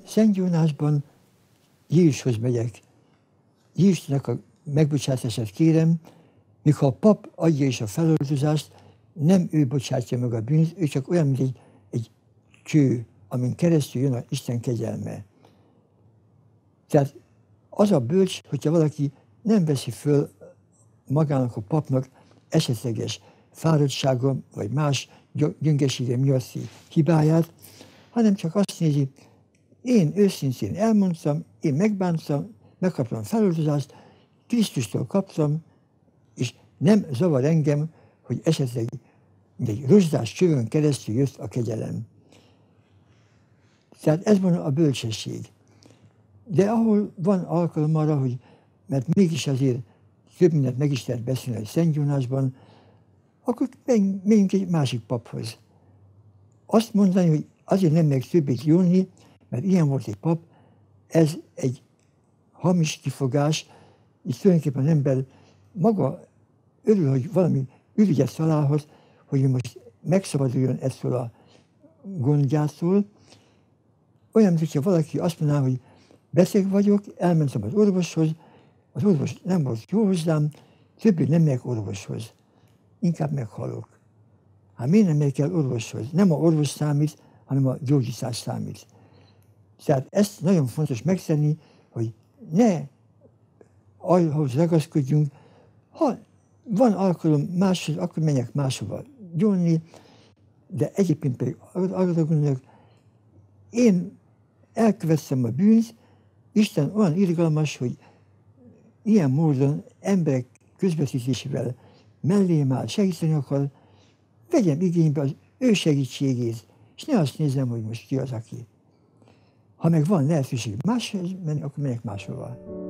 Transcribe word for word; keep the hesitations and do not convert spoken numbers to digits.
Szentgyónásban Jézushoz megyek. Jézusnak a megbocsátását kérem, míg ha a pap adja is a feloldozást, nem ő bocsátja meg a bűnt, ő csak olyan, mint egy, egy cső, amin keresztül jön az Isten kegyelme. Tehát az a bölcs, hogyha valaki nem veszi föl magának a papnak esetleges fáradtsága, vagy más gyöngesége miatti hibáját, hanem csak azt nézi, én őszintén elmondtam, én megbántam, megkaptam feloldozást, Krisztustól kaptam, és nem zavar engem, hogy esetleg egy rozsdás csövön keresztül jött a kegyelem. Tehát ez van a bölcsesség. De ahol van alkalom arra, hogy, mert mégis azért több mindent meg is lehet beszélni a Szentgyónásban, akkor menjünk egy másik paphoz. Azt mondani, hogy azért nem meg többet jönni, mert ilyen volt egy pap, ez egy hamis kifogás, és tulajdonképpen az ember maga örül, hogy valami ürügyet találhat, hogy most megszabaduljon ettől a gondjától. Olyan, mintha valaki azt mondaná, hogy beteg vagyok, elmentem az orvoshoz, az orvos nem volt jó hozzám, többé nem megyek orvoshoz. Inkább meghalok. Hát miért nem megyek el orvoshoz? Nem a orvos számít, hanem a gyógyítás számít. Tehát ezt nagyon fontos megtenni, hogy ne ahhoz ragaszkodjunk, ha van alkalom máshoz, akkor menjek máshova gyónni, de egyébként pedig arra gondolok, én elkövettem a bűnt, Isten olyan irgalmas, hogy ilyen módon emberek közvetítésével mellém áll, segíteni akar, vegyem igénybe az ő segítségét, és ne azt nézem, hogy most ki az, aki. Ha meg van lehetőség máshoz menni, akkor menjek máshova.